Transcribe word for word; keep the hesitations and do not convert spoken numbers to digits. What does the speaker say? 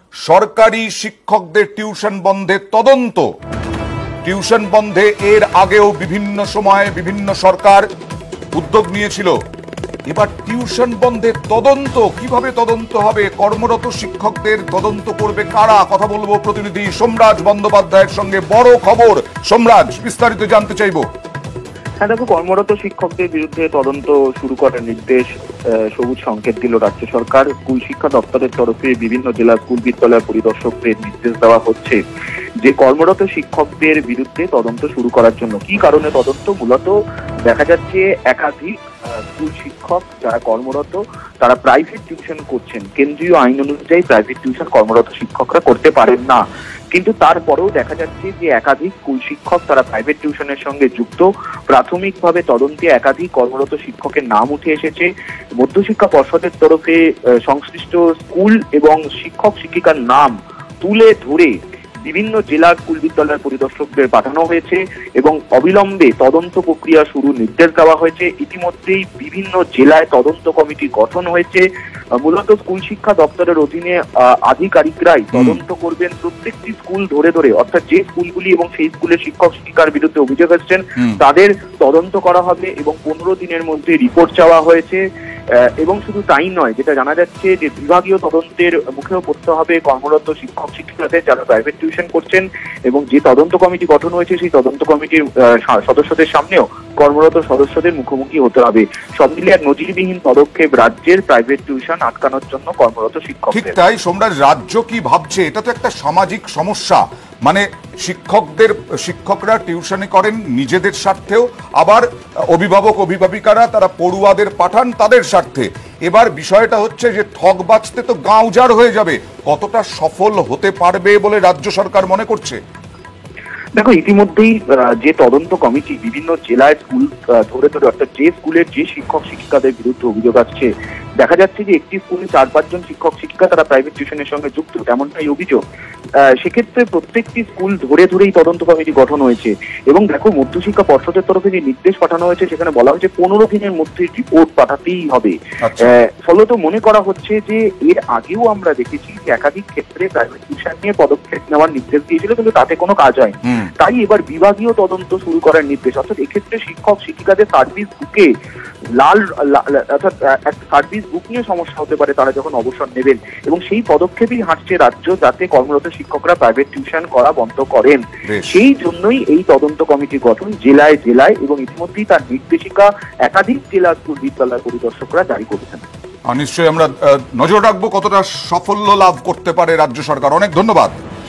সরকারি শিক্ষকদের টিউশন বন্ধের তদন্ত। টিউশন বন্ধে এর আগেও বিভিন্ন সময়ে বিভিন্ন সরকার উদ্যোগ নিয়েছিল। এবার টিউশন বন্ধের তদন্ত, কিভাবে তদন্ত হবে, কর্মরত শিক্ষকদের তদন্ত করবে কারা? কথা বলবো প্রতিনিধি সোমরাজ বন্দ্যোপাধ্যায়ের সঙ্গে। বড় খবর সোমরাজ, বিস্তারিত জানতে চাইবো। হ্যাঁ দেখো, কর্মরত শিক্ষকদের বিরুদ্ধে তদন্ত শুরু করার নির্দেশ সবুজ সংকেত দিল রাজ্য সরকার। স্কুল শিক্ষা দপ্তরের তরফে বিভিন্ন জেলা স্কুল বিদ্যালয় পরিদর্শকদের নির্দেশ দেওয়া হচ্ছে যে কর্মরত শিক্ষকদের বিরুদ্ধে তদন্ত শুরু করার জন্য। কি কারণে তদন্ত? মূলত দেখা যাচ্ছে একাধিক স্কুল শিক্ষক যারা কর্মরত তারা প্রাইভেট টিউশন করছেন। কেন্দ্রীয় আইন অনুযায়ী প্রাইভেট টিউশন কর্মরত শিক্ষকরা করতে পারেন না, কিন্তু তারপরেও দেখা যাচ্ছে যে একাধিক স্কুল শিক্ষক তারা প্রাইভেট টিউশনের সঙ্গে যুক্ত। প্রাথমিকভাবে তদন্তে একাধিক কর্মরত শিক্ষকের নাম উঠে এসেছে। মধ্যশিক্ষা পর্ষদের তরফে সংশ্লিষ্ট স্কুল এবং শিক্ষক শিক্ষিকার নাম তুলে ধরে বিভিন্ন জেলা স্কুল বিদ্যালয়ের পরিদর্শকদের পাঠানো হয়েছে এবং অবিলম্বে তদন্ত প্রক্রিয়া শুরুর নির্দেশ দেওয়া হয়েছে। ইতিমধ্যেই বিভিন্ন জেলায় তদন্ত কমিটি গঠন হয়েছে। মূলত স্কুল শিক্ষা দপ্তরের অধীনে আধিকারিকরাই তদন্ত করবেন প্রত্যেকটি স্কুল ধরে ধরে, অর্থাৎ যে স্কুলগুলি এবং সেই স্কুলের শিক্ষক শিক্ষিকার বিরুদ্ধে অভিযোগ এসেছেন তাদের তদন্ত করা হবে এবং পনেরো দিনের মধ্যে রিপোর্ট চাওয়া হয়েছে। এবং শুধু তাই নয়, যেটা জানা যাচ্ছে যে বিভাগীয় তদন্তের মুখেও পড়তে হবে কর্মরত শিক্ষক শিক্ষিকাদের যারা প্রাইভেট টিউশন করছেন, এবং যে তদন্ত কমিটি গঠন হয়েছে সেই তদন্ত কমিটির সদস্যদের সামনেও কর্মরত সদস্যদের মুখোমুখি হতে হবে। সব মিলিয়ে এক নজিরবিহীন পদক্ষেপ রাজ্যের প্রাইভেট টিউশন আটকানোর জন্য কর্মরত শিক্ষক। ঠিক তাই সোমরাজ, রাজ্য কি ভাবছে? এটা তো একটা সামাজিক সমস্যা। মানে শিক্ষকদের শিক্ষকরা টিউশনি করেন নিজেদের স্বার্থেও, আবার অভিভাবক অভিভাবিকারা তারা পড়ুয়াদের পাঠান তাদের স্বার্থে। এবার বিষয়টা হচ্ছে যে ঠক বাঁচতে তো গাঁও উজাড় হয়ে যাবে। কতটা সফল হতে পারবে বলে রাজ্য সরকার মনে করছে? দেখো, ইতিমধ্যেই যে তদন্ত কমিটি বিভিন্ন জেলায় স্কুল ধরে ধরে, অর্থাৎ যে স্কুলের যে শিক্ষক শিক্ষিকাদের বিরুদ্ধে অভিযোগ আসছে, দেখা যাচ্ছে যে একটি স্কুলে চার পাঁচজন শিক্ষক শিক্ষিকা তারা প্রাইভেট টিউশনের সঙ্গে যুক্ত, তেমনটাই অভিযোগ। সেক্ষেত্রে প্রত্যেকটি স্কুল ধরে ধরেই তদন্ত কমিটি গঠন হয়েছে। এবং দেখো, মধ্যশিক্ষা পর্ষদের তরফে যে নির্দেশ পাঠানো হয়েছে সেখানে বলা হয়েছে পনেরো দিনের মধ্যে রিপোর্ট পাঠাতেই হবে। ফলত মনে করা হচ্ছে যে এর আগেও আমরা দেখেছি যে একাধিক ক্ষেত্রে প্রাইভেট টিউশন নিয়ে পদক্ষেপ নেওয়ার নির্দেশ দিয়েছিল, কিন্তু তাতে কোনো কাজ হয়। তাই এবার বিভাগীয় তদন্ত শুরু করার নির্দেশ, অর্থাৎ এক্ষেত্রে শিক্ষক শিক্ষিকাদের সার্ভিস বুকে লাল অর্থাৎ সার্ভিস বুক নিয়ে সমস্যা হতে পারে তারা যখন অবসর নেবেন, এবং সেই পদক্ষেপই হাঁটছে রাজ্য যাতে কর্মরত শিক্ষকরা প্রাইভেট টিউশন করা বন্ধ করেন। সেই জন্যই এই তদন্ত কমিটি গঠন জেলায় জেলায়, এবং ইতিমধ্যেই তার নির্দেশিকা একাধিক জেলা স্কুল বিদ্যালয় পরিদর্শকরা জারি করেছেন। নিশ্চয়ই আমরা নজর রাখবো কতটা সাফল্য লাভ করতে পারে রাজ্য সরকার। অনেক ধন্যবাদ।